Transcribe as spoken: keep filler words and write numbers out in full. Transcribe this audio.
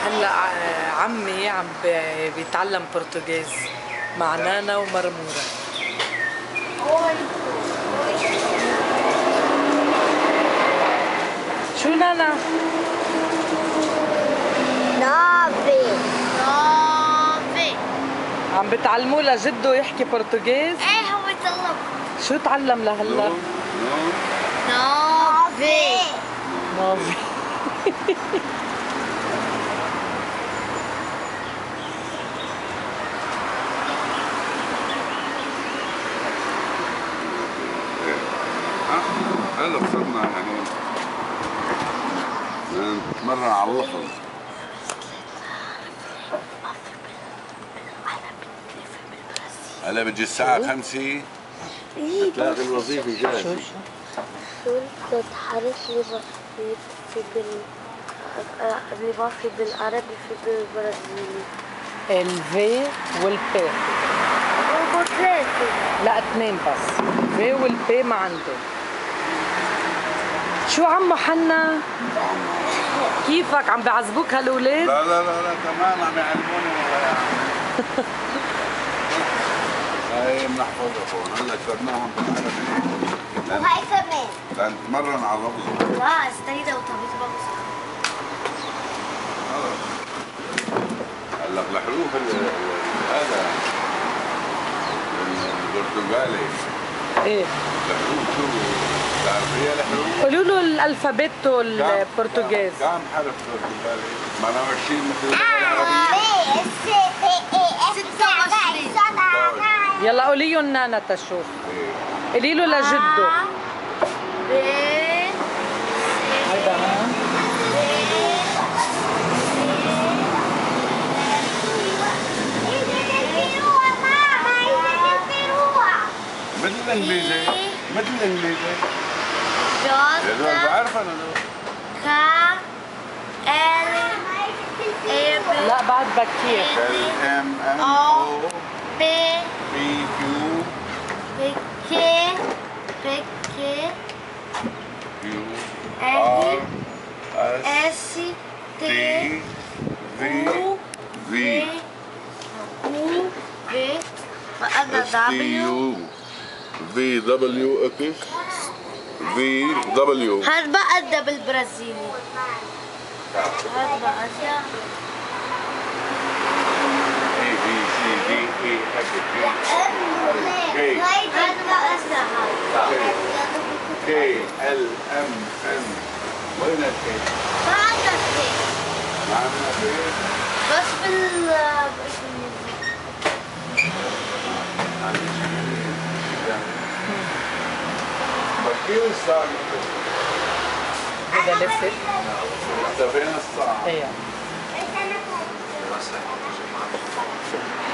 هلا عمي عم بيتعلم برتغاز مع نانا ومرمورة. شو نانا؟ نافي نافي عم بتعلموه لجده يحكي برتغاز؟ ايه هو تعلم. شو تعلم لهلا؟ نافي نافي هلا صرنا يعني نتمرن على اللفظ. هلا بتجي الساعة خمسة تلاقي الوظيفة جاهزة. شو شو؟ شو تتحرك لي في بال اللي ما في بالعربي في بالبرازيلي. الفي والبي. هو ثلاثة. لا اثنين بس، الفي والبي ما عنده. شو عمو حنا؟ كيفك عم بعذبوك هالولاد؟ لا لا لا لا تمام عم يعلموني والله يا عم. هاي بنحفظها هون هلا كتبناهم بالعربي. وهي كمان. لنتمرن على اللفظ. لا استيدة وطبيعة بغص. هلا الحروف هذا البرتغالي. ايه الحروف شو العربية الحروف؟ قولوا له الالفابيتو البرتغاز. كم حرف برتغالي؟ ثمانية وعشرين مثل العربية؟ ستة وعشرين. يلا قولي لهم نانا تشوف. قولي له لجده. ب هيدا ها؟ مثل الانجليزي مثل الانجليزي. جوز بعرف انا دول. ك ال اي ب لا بعد بكير. ال ام ام او ب بي كيو ب كي ب كي كيو ار ار اس اس تي تي في في يو في وأنا اس تي يو في دبليو اكس في دبليو. هاد بقى ده بالبرازيلي. هاد بقى ده اي بي سي دي اي اف جي هاد بقى ده كي ال ام ان. وين الكي؟ ما عندك كي ما عندنا كي. بس بال بكير الساعة هذا لفت. انتبهنا الساعة. ايوه